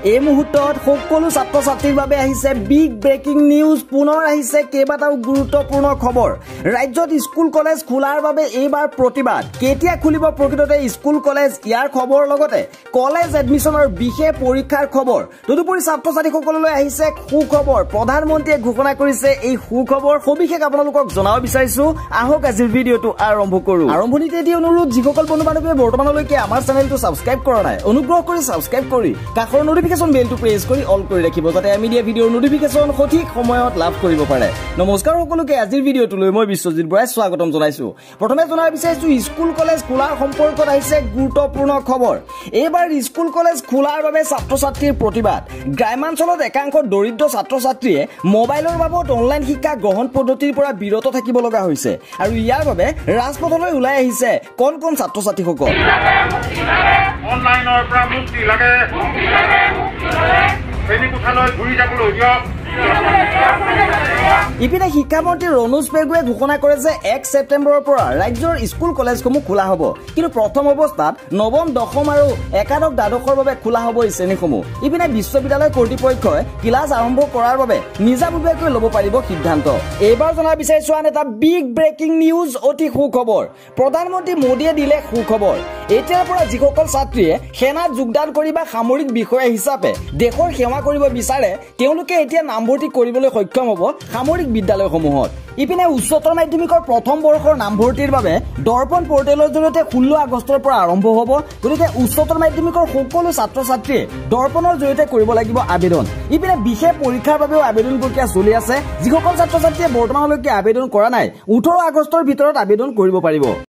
এই মুহূৰ্তত সকলো ছাত্ৰ ছাত্ৰীৰ বাবে আহিছে বিগ ব্ৰেকিং নিউজ পুনৰ আহিছে কেইবাটাও গুৰুত্বপূৰ্ণ খবৰ ৰাজ্যত স্কুল কলেজ খোলাৰ বাবে এইবাৰ প্ৰতিবাদ কেতিয়া খুলিব প্ৰকৃততে স্কুল কলেজ ইয়াৰ খবৰ লগতে কলেজ এডমিশনৰ বিশেষ পৰীক্ষাৰ খবৰ তদুপৰি ছাত্ৰ ছাত্ৰীসকললৈ আহিছে সুখবৰ প্ৰধানমন্ত্ৰীয়ে ঘোষণা কৰিছে এই সুখবৰ সবিশেষ আপোনালোকক জনাব বিচাৰিছো আহক আজিৰ ভিডিঅটো আৰম্ভ কৰো আৰম্ভণিতে দি অনুৰোধ যিসকল বন্ধু-বান্ধৱীয়ে বৰ্তমানলৈকে আমাৰ চেনেলটো সাবস্ক্ৰাইব কৰা নাই অনুগ্ৰহ কৰি সাবস্ক্ৰাইব কৰি কাষৰ নোটিফিকেশন বেলটো প্ৰেছ কৰি অল কৰি ৰাখিব যাতে আমি দিয়া ভিডিঅৰ নোটিফিকেশন সঠিক সময়ত লাভ কৰিব পাৰে নমস্কাৰ সকলোকে আজিৰ ভিডিঅটো লৈ মই বিশ্বজিত বৰাই স্বাগতম জনাইছো প্ৰথমে জনাব বিচাৰিছো স্কুল কলেজ খোলাৰ সম্পৰ্কত আহিছে গুৰুত্বপূৰ্ণ খবৰ এইবাৰ স্কুল কলেজ খোলাৰ বাবে ছাত্ৰ ছাত্ৰীৰ প্ৰতিবাদ গ্ৰামাঞ্চলত একাংশ দৰিদ্ৰ ছাত্ৰ ছাত্ৰীয়ে মোবাইলৰ বাবদ অনলাইন শিক্ষা গ্ৰহণ পদ্ধতিৰ পৰা বিৰত থাকিব লগা হৈছে আৰু ইয়াৰ বাবে ৰাজপথলৈ ওলাই আহিছে কোন কোন ছাত্ৰ ছাত্ৰীসকল অনলাইনৰ পৰা মুক্তি লাগে কোঠালৈ ঘূৰি যাবলৈ দিয়ক ইপিনে শিক্ষামন্ত্ৰী ৰণোজ পেগুৱে ঘোষণা কৰে যে 1 ছেপ্টেম্বৰৰ পৰা ৰাজ্যৰ স্কুল কলেজসমূহ খোলা হ'ব কিন্তু প্ৰথম অৱস্থাত নৱম দশম আৰু একাদশ দ্বাদশৰ বাবে খোলা হ'ব এই শ্ৰেণীসমূহ ইপিনে বিশ্ববিদ্যালয় কৰ্তৃপক্ষই ক্লাছ আৰম্ভ কৰাৰ বাবে নিজাববীয়াকৈ ল'ব পাৰিব সিদ্ধান্ত এইবাৰ জনাব বিচাৰিছো আন এটা বিগ ব্ৰেকিং নিউজ অতি সুখবৰ প্ৰধানমন্ত্ৰী মোদীয়ে দিলে সুখবৰ এতিয়াৰ পৰা যিসকল ছাত্ৰীয়ে সেনাত যোগদান কৰি বা সামৰিক বিষয়া হিচাপে দেশৰ সেৱা কৰিব বিচাৰে তেওঁলোকে এতিয়া নামভৰ্তি কৰিবলৈ সক্ষম হ'ব সামৰিক বিদ্যালয়সমূহত ইপিনে উচ্চতৰ মাধ্যমিকৰ প্ৰথম বৰ্ষৰ নামভৰ্তিৰ বাবে দৰ্পণ পৰ্টেলৰ জৰিয়তে 16 আগষ্টৰ পৰা আৰম্ভ হ'ব গতিকে উচ্চতৰ মাধ্যমিকৰ সকলো ছাত্ৰ ছাত্ৰীয়ে দৰ্পণৰ জৰিয়তে কৰিব লাগিব আবেদন ইপিনে বিশেষ পৰীক্ষাৰ বাবেও আবেদন প্ৰক্ৰিয়া চলি আছে যিসকল ছাত্ৰ ছাত্ৰীয়ে বৰ্তমানলৈকে আবেদন কৰা নাই 18 আগষ্টৰ ভিতৰত আবেদন কৰিব পাৰিব